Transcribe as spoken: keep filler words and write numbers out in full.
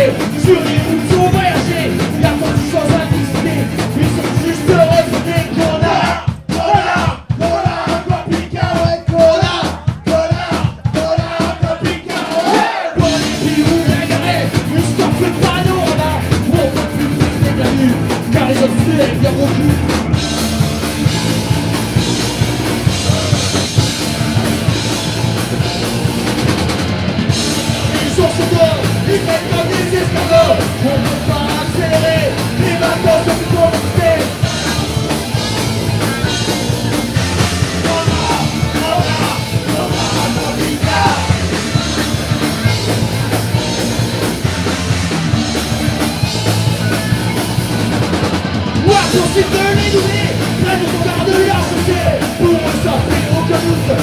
voyager, sur les routes sont voyager, la partie sans indiscipline, ils sont juste heureux de dire qu'on a, qu'on a, qu'on a, qu'on pica, ouais, qu'on a, qu'on a, qu'on a, qu'on pica, ouais, qu'on est puis où bagarrer, une stop le panorama, on va plus plus les bienvenus, car les autres se lèvent bien beaucoup. Ils mettent comme des escargots, on ne peut pas accélérer, les vacances sont plus compliquées. Voilà, voilà, voilà, Monica. Moi, pour suite de les donner, près de ton garde de la société, pour me sortir aucun doute,